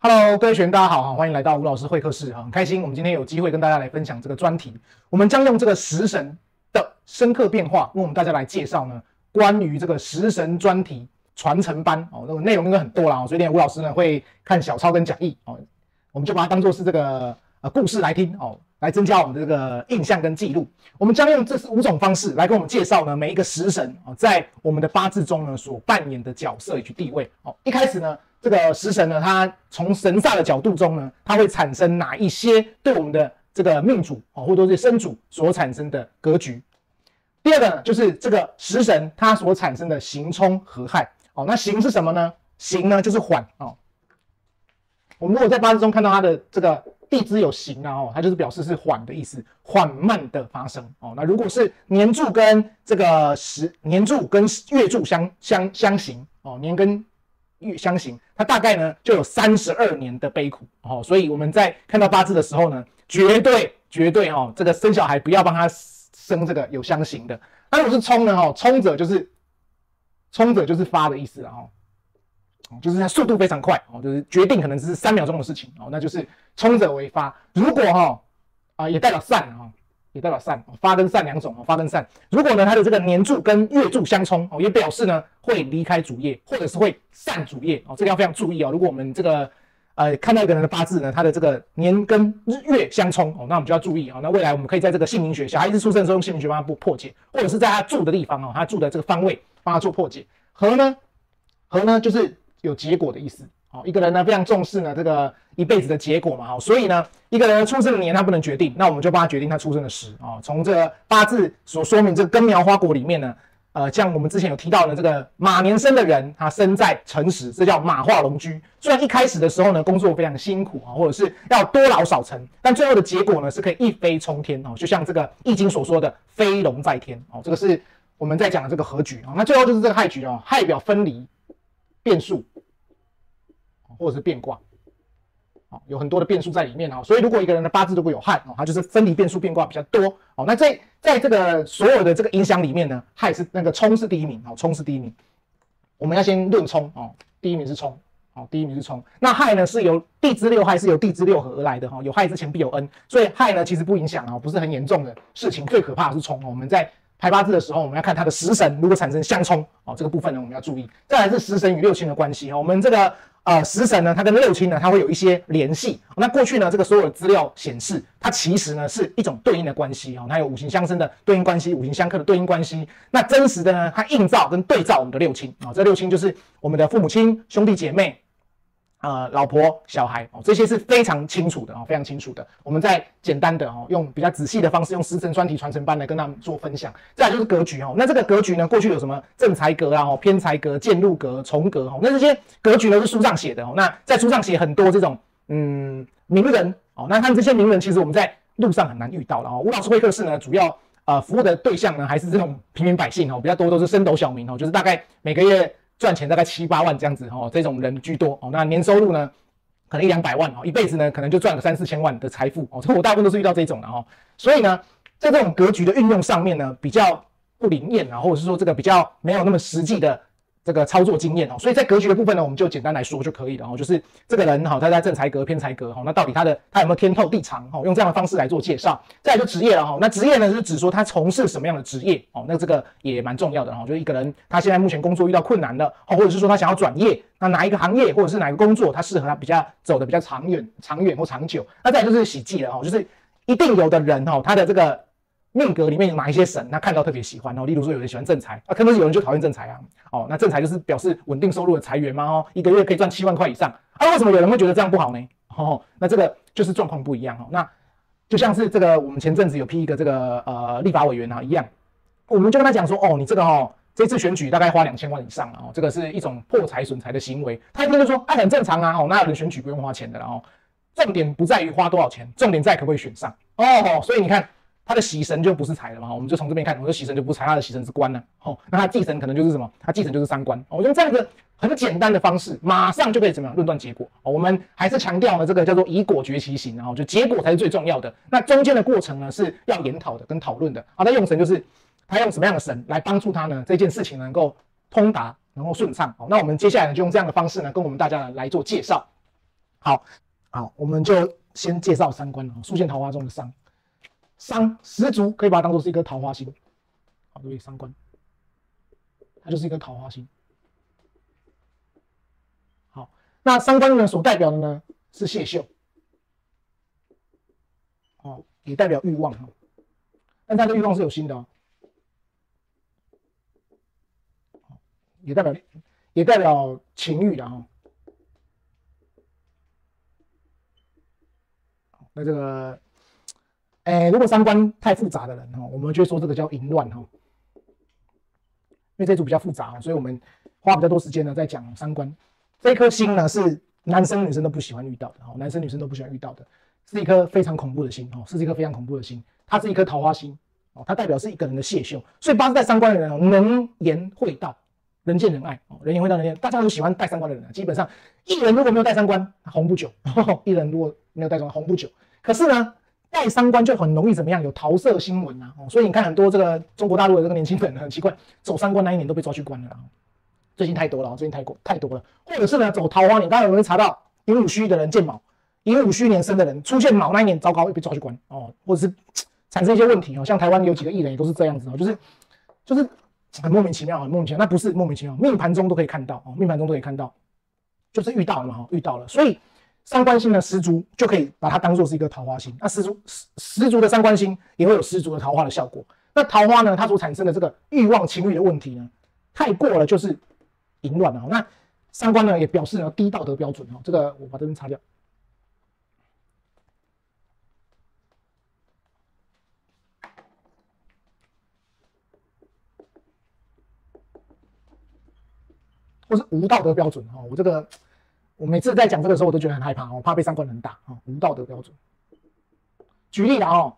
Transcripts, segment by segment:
Hello，各位学员，大家好，欢迎来到吴老师会客室，很开心，我们今天有机会跟大家来分享这个专题。我们将用这个食神的深刻变化，为我们大家来介绍呢，关于这个食神专题传承班哦，那个内容应该很多啦，所以吴老师呢会看小抄跟讲义哦，我们就把它当做是这个故事来听哦，来增加我们的这个印象跟记录。我们将用这5种方式来跟我们介绍呢，每一个食神哦，在我们的八字中呢所扮演的角色以及地位哦。一开始呢，这个食神呢，它从神煞的角度中呢，它会产生哪一些对我们的这个命主哦，或者是身主所产生的格局。第二个呢，就是这个食神它所产生的刑冲合害哦。那刑是什么呢？刑呢就是缓哦。我们如果在八字中看到它的这个地支有刑啊哦，它就是表示是缓的意思，缓慢的发生哦。那如果是年柱跟这个年柱跟月柱相刑哦，年跟月相刑，它大概呢就有32年的悲苦哦。所以我们在看到八字的时候呢，绝对哦，这个生小孩不要帮他生这个有相刑的。那如果是冲呢哦，冲者就是发的意思哦。就是它速度非常快哦，就是决定可能只是3秒钟的事情哦，那就是冲者为发。如果也代表散啊，也代表散，发跟散两种哦，发跟散。如果呢它的这个年柱跟月柱相冲哦，也表示呢会离开主业，或者是会散主业哦，这个要非常注意哦。如果我们这个看到一个人的八字呢，他的这个年跟月相冲哦，那我们就要注意哦。那未来我们可以在这个姓名学，小孩子出生的时候用姓名学帮他破解，或者是在他住的地方哦，他住的这个方位帮他做破解。合呢就是有结果的意思哦，一个人呢非常重视呢这个一辈子的结果嘛，所以呢一个人出生的年他不能决定，那我们就帮他决定他出生的时哦。从这个八字所说明这个根苗花果里面呢，像我们之前有提到的这个马年生的人，他生在辰时，这叫马化龙居。虽然一开始的时候呢工作非常辛苦啊，或者是要多劳少成，但最后的结果呢是可以一飞冲天哦，就像这个易经所说的飞龙在天哦，这个是我们在讲的这个合局哦。那最后就是这个害局哦，害表分离。变数，或者是变卦，有很多的变数在里面哦。所以如果一个人的八字如果有害哦，它就是分离变数变卦比较多哦。那在这个所有的这个影响里面呢，害是那个冲是第一名哦，冲是第一名。我们要先论冲哦，第一名是冲哦，第一名是冲。那害呢是由地支6害是由地支6合而来的哈，有害之前必有恩，所以害呢其实不影响哦，不是很严重的事情。最可怕的是冲哦，我们在排八字的时候，我们要看它的食神如果产生相冲哦，这个部分呢我们要注意。再来是食神与六亲的关系哦，我们这个食神呢，它跟六亲呢，它会有一些联系。那过去呢，这个所有的资料显示，它其实呢是一种对应的关系哦，它有五行相生的对应关系，五行相克的对应关系。那真实的呢，它映照跟对照我们的六亲啊，这六亲就是我们的父母亲、兄弟姐妹。老婆、小孩哦，这些是非常清楚的哦，非常清楚的。我们再简单的哦，用比较仔细的方式，用食神专题传承班来跟他们做分享。再来就是格局哦，那这个格局呢，过去有什么正财格啊、偏财格、渐入格、重格哦，那这些格局呢是书上写的哦。那在书上写很多这种名人哦，那看这些名人，其实我们在路上很难遇到的哦。吴老师会客室呢，主要服务的对象呢，还是这种平民百姓哦，比较多都是升斗小民哦，就是大概每个月赚钱大概7、8万这样子哦，这种人居多哦。那年收入呢，可能100、200万哦，一辈子呢可能就赚个3、4千万的财富哦。这我大部分都是遇到这种的哦。所以呢，在这种格局的运用上面呢，比较不灵验啊，或者是说这个比较没有那么实际的这个操作经验哦。所以在格局的部分呢，我们就简单来说就可以了哦。就是这个人他在正财格、偏财格哦，那到底他有没有天透地长哦？用这样的方式来做介绍。再来就职业了哈，那职业呢是指说他从事什么样的职业哦？那这个也蛮重要的哦。就是一个人他现在目前工作遇到困难了哦，或者是说他想要转业，那哪一个行业或者是哪个工作他适合他比较走的比较长远或长久？那再来就是喜忌了哦，就是一定有的人哦，他的这个命格里面有哪一些神，他看到特别喜欢哦。例如说有人喜欢正财啊，可能有人就讨厌正财啊。哦，那正财就是表示稳定收入的财源嘛哦，一个月可以赚7万块以上啊。为什么有人会觉得这样不好呢？哦，那这个就是状况不一样哦。那就像是这个我们前阵子有批一个这个立法委员啊一样，我们就跟他讲说哦，你这个这次选举大概花2000万以上哦，这个是一种破财损财的行为。他一定就说很正常啊，哪有人选举不用花钱的啦哦。重点不在于花多少钱，重点在可不可以选上哦。所以你看他的喜神就不是财了嘛，我们就从这边看，我的喜神就不是财，他的喜神是官呢哦。那他忌神可能就是什么？他忌神就是3官哦。我用这样的很简单的方式，马上就可以怎么样论断结果哦。我们还是强调了这个叫做以果决其行，然后就结果才是最重要的。那中间的过程呢是要研讨的跟讨论的啊。那用神就是他用什么样的神来帮助他呢？这件事情能够通达，能够顺畅。好，那我们接下来就用这样的方式呢，跟我们大家来做介绍。 好，我们就先介绍三观啊，数线桃花中的商，商十足可以把它当做是一颗桃花星。好，对，三观，它就是一颗桃花星。好，那三观呢所代表的呢是谢秀，哦，也代表欲望哈，但它的欲望是有心的哦，也代表情欲的哈。那这个，如果三观太复杂的人哈，我们就会说这个叫淫乱哈。因为这组比较复杂，所以我们花比较多时间呢在讲三观。这颗星呢是男生女生都不喜欢遇到的，男生女生都不喜欢遇到的，是一颗非常恐怖的星，是一颗非常恐怖的星。它是一颗桃花星，它代表是一个人的谢秀。所以八字带三观的人能言会道，人见人爱，人言会道人见，大家都喜欢带三观的人。基本上，艺人如果没有带三观，红不久；艺人如果没有带三观，红不久。可是呢，带三观就很容易怎么样？有桃色新闻啊，所以你看很多这个中国大陆的这个年轻人很奇怪，走三观那一年都被抓去关了。最近太多了，最近太多了。或者是呢，走桃花年，大家有没有查到寅午戌的人见卯，寅午戌年生的人出现卯那一年，糟糕，会被抓去关哦，或者是产生一些问题哦。像台湾有几个艺人也都是这样子哦，就是很莫名其妙，很莫名其妙。那不是莫名其妙，命盘中都可以看到哦，命盘中都可以看到，就是遇到了嘛，遇到了，所以。三观星的十足就可以把它当做是一个桃花星，那十足的三观星也会有十足的桃花的效果。那桃花呢，它所产生的这个欲望情欲的问题呢，太过了就是淫乱了。那三观呢也表示呢低道德标准哦，这个我把这边擦掉。或是无道德标准哦，我每次在讲这个时候，我都觉得很害怕哦，怕被三观很大哦，无道德标准。举例啦哦，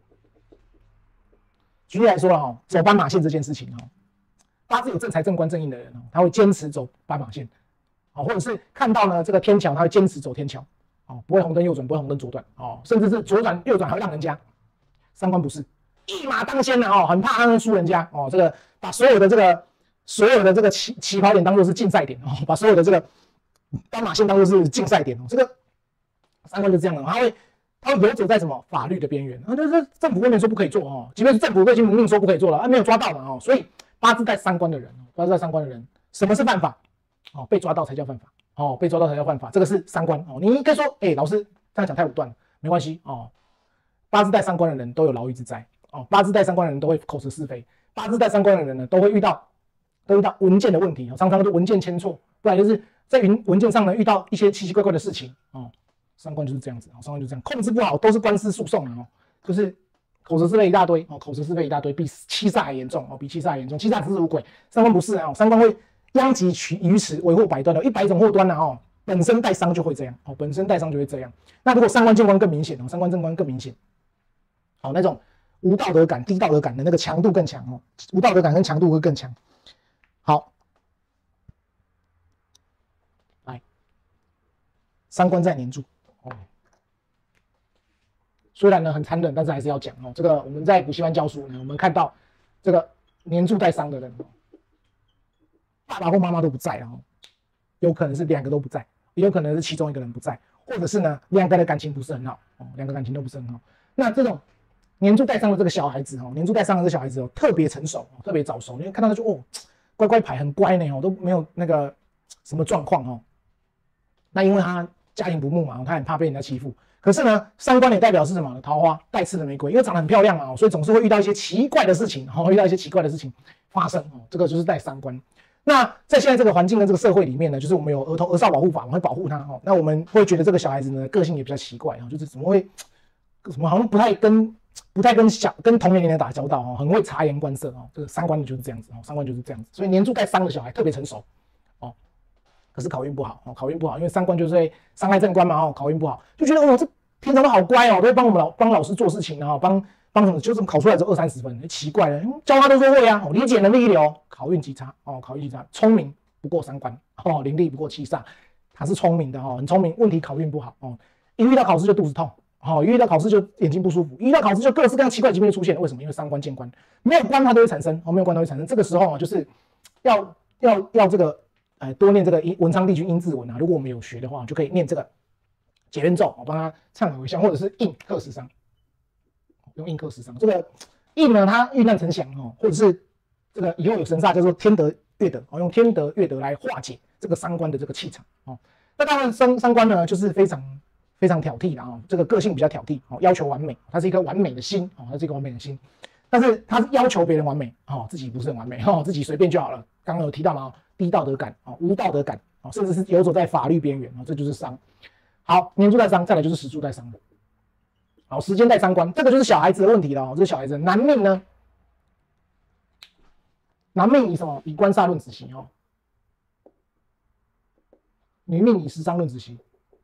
举例来说了哦，走斑马线这件事情哦，八字有正财正官正印的人哦，他会坚持走斑马线，哦，或者是看到呢这个天桥，他会坚持走天桥，哦，不会红灯右转，不会红灯左转，哦，甚至是左转右转还会让人家。三观不是一马当先的哦，很怕他会输人家哦，这个把所有的这个起跑点当做是竞赛点哦，把所有的这个斑马线当做是竞赛点哦，这个三观就这样了，他会游走在什么法律的边缘，就是政府外面说不可以做哦，即便是政府都已经明令说不可以做了，没有抓到嘛哦，所以八字带三观的人，什么是犯法？哦，被抓到才叫犯法哦，被抓到才叫犯法，这个是三观哦。你应该说，老师这样讲太武断了，没关系哦。八字带三观的人都有牢狱之灾哦，八字带三观的人都会口舌是非，八字带三观的人呢都会遇到文件的问题，常常都文件签错，不然就是在文件上呢遇到一些奇奇怪怪的事情哦。三观就是这样子，三观就是这样，控制不好都是官司诉讼哦，就是口舌是非一大堆哦，口舌是非一大堆，比欺诈还严重哦，比欺诈还严重，欺诈只是无鬼，三观不是哦，三观会殃及鱼池，为祸百端的，100种祸端哦，本身带伤就会这样哦，本身带伤就会这样。那如果三观见官更明显哦，三观正官更明显。好，那种无道德感、低道德感的那个强度更强哦，无道德感跟强度会更强。好，来，三观在年柱哦，虽然呢很残忍，但是还是要讲哦。这个我们在补习班教书呢，我们看到这个年柱带伤的人，爸爸或妈妈都不在哦，有可能是2个都不在，也有可能是其中一个人不在，或者是呢2个的感情不是很好哦，2个感情都不是很好。那这种年柱带伤的这个小孩子哦，年柱带伤的这个小孩子哦，特别成熟，特别早熟，因为看到他就哦，乖乖牌很乖呢哦，都没有那个什么状况哦。那因为他家庭不睦嘛，他很怕被人家欺负。可是呢，三观也代表是什么呢？桃花带刺的玫瑰，因为长得很漂亮嘛，所以总是会遇到一些奇怪的事情，遇到一些奇怪的事情发生哦，这个就是带三观。那在现在这个环境跟这个社会里面呢，就是我们有儿少保护法，我们会保护他哦。那我们会觉得这个小孩子呢，个性也比较奇怪哦，就是怎么会什么好像不太跟同龄人的打交道哦，很会察言观色哦，这个三观就是这样子哦，三观就是这样子。所以年柱带伤的小孩特别成熟哦，可是考运不好哦，考运不好，因为三观就是会伤害正官嘛哦，考运不好就觉得哦，这平常都好乖哦，都会帮老师做事情啊，帮什么，就这么考出来只有20-30分，奇怪了，教他都说会啊，理解能力一流，考运极差哦，考运极差，聪明不过三观哦，伶俐不过七煞，他是聪明的哦，很聪明，问题考运不好哦，一遇到考试就肚子痛。好，一遇到考试就眼睛不舒服，一遇到考试就各式各样奇怪疾病就出现了。为什么？因为三观见官，没有官它都会产生，没有官都会产生。这个时候就是要这个多念这个文昌帝君阴字文啊。如果我们有学的话，就可以念这个解怨咒，帮他忏悔回向，或者是印克时伤，用印克时伤。这个印呢，它遇难成祥哦，或者是这个以后有神煞叫做天德月德哦，用天德月德来化解这个伤官的这个气场哦。那当然伤官呢，就是非常挑剔的啊，这个个性比较挑剔哦，要求完美，它是一颗完美的心哦，它是一个完美的心，但是他是要求别人完美哦，自己不是很完美哦，自己随便就好了。刚刚有提到嘛，低道德感哦，无道德感哦，甚至是游走在法律边缘哦，这就是伤。好，年柱带伤，再来就是时柱带伤的。好，时间带伤官，这个就是小孩子的问题了哦，这是小孩子男命呢，男命以什么？以官煞论子息哦，女命以食伤论子息。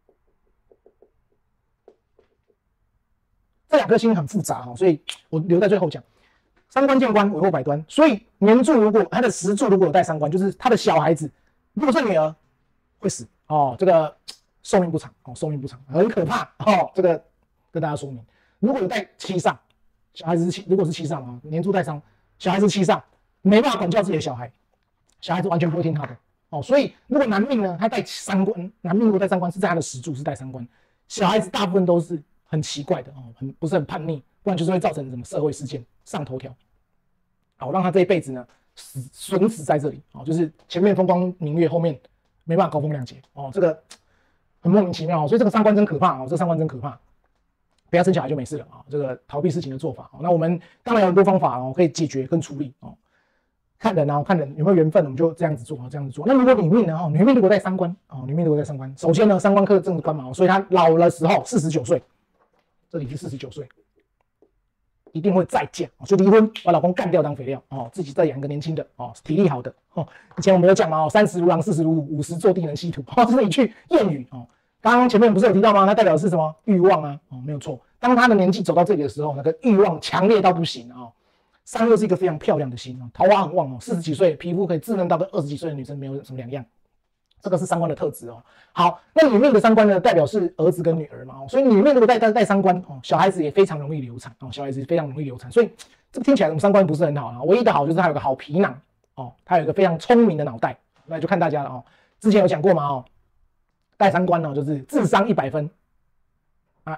这两颗星很复杂哦，所以我留在最后讲。伤官见官，为祸百端，所以年柱如果他的时柱如果有带伤官，就是他的小孩子如果是女儿会死哦，这个寿命不长哦，寿命不长，很可怕哦。这个跟大家说明，如果有带七煞，小孩子如果是七煞啊，年柱带伤，小孩子七煞没办法管教自己的小孩，小孩子完全不会听他的哦。所以如果男命呢，他带伤官，男命如果带伤官是在他的时柱是带伤官，小孩子大部分都是很奇怪的哦，不是很叛逆，不然就是会造成什么社会事件上头条。好，让他这一辈子呢损死在这里哦，就是前面风光明月，后面没办法高风亮节哦，这个很莫名其妙哦，所以这个伤官真可怕哦，这伤官真可怕，不要生小孩就没事了啊、哦，这个逃避事情的做法、哦。那我们当然有很多方法哦，可以解决跟处理哦，看人啊，看人有没有缘分，我们就这样子做哦，这样子做。那如果女命呢？哦，女命如果带伤官哦，女命如果带伤官，首先呢，伤官克正官嘛、哦，所以她老的时候49岁，这里是49岁。一定会再嫁，就离婚，把老公干掉当肥料哦，自己再养一个年轻的哦，体力好的哦。以前我们有讲嘛，哦，30如狼，40如虎，50坐地能吸土，哦，这是一句谚语哦。刚刚前面不是有提到吗？它代表的是什么？欲望啊，哦，没有错。当他的年纪走到这里的时候，那个欲望强烈到不行哦。3又是一个非常漂亮的星哦，桃花很旺哦，40几岁皮肤可以稚嫩到跟20几岁的女生没有什么两样。这个是伤官的特质哦。好，那女命的伤官呢，代表是儿子跟女儿嘛，哦，所以女命如果带伤官哦，小孩子也非常容易流产哦，小孩子非常容易流产，所以这个听起来我们伤官不是很好啊。唯一的好就是它有个好皮囊哦，它有一个非常聪明的脑袋，那就看大家了哦。之前有讲过嘛哦，带伤官哦，就是智商100分啊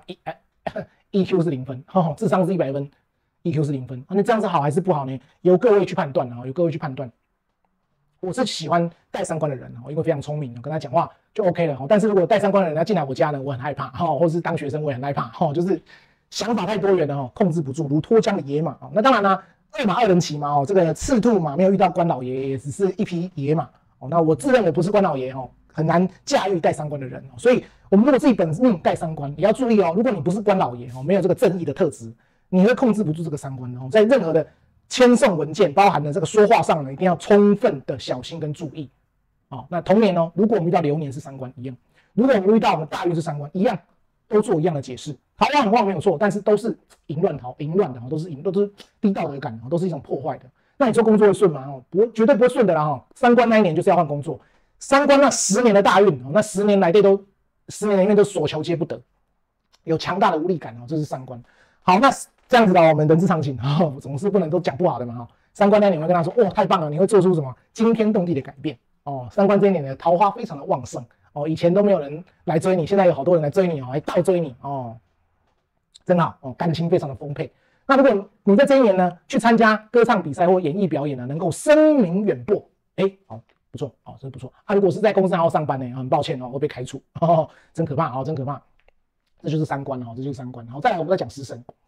，EQ 是0分，哦，智商是100分，EQ 是0分，那这样是好还是不好呢？由各位去判断啊，由各位去判断。我是喜欢带伤官的人哦，因为非常聪明，跟他讲话就 OK 了。但是如果带伤官的人要进来我家呢，我很害怕哈，或是当学生我也很害怕哈，就是想法太多元了哈，控制不住，如脱缰的野马哦。那当然啦，2马2人骑嘛哦，这个赤兔马没有遇到关老爷，也只是一匹野马哦。那我自认为不是关老爷哦，很难驾驭带伤官的人哦。所以我们如果自己本命带伤官，也要注意哦。如果你不是关老爷哦，没有这个正义的特质，你会控制不住这个伤官哦，在任何的签送文件包含的这个说话上呢，一定要充分的小心跟注意。哦，那同年哦，如果我们遇到流年是伤官一样，如果我们遇到我们大运是伤官一样，都做一样的解释。桃花很旺没有错，但是都是淫乱桃，淫乱的都是低道德感，都是一种破坏的。那你做工作会顺吗？哦，绝对不会顺的啦哈。伤官那一年就是要换工作，伤官那10年的大运哦，那10年来10年里面都所求皆不得，有强大的无力感哦，这是伤官。好，那这样子的我们人之常情哦，总是不能都讲不好的嘛哈。伤官那年会跟他说，哇，太棒了，你会做出什么惊天动地的改变哦。伤官这一年的桃花非常的旺盛哦，以前都没有人来追你，现在有好多人来追你哦，还倒追你哦，真好哦，感情非常的丰沛。那如果你在这一年呢，去参加歌唱比赛或演艺表演呢，能够声名远播，好，不错哦，这不错啊。如果是在公司好好上班呢，很抱歉哦，会被开除哦，真可怕哦，真可怕。这就是伤官哦，这就是伤官。好，再来我们再讲食神。